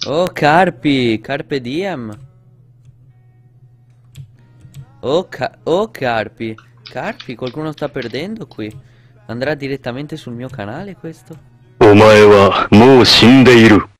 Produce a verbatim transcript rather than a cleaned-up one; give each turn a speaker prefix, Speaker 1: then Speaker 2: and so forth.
Speaker 1: Oh, Carpi, Carpe Diem. Oh, ca oh, Carpi. Carpi, qualcuno sta perdendo qui. Andrà direttamente sul mio canale questo?
Speaker 2: お前はもう死んでいる。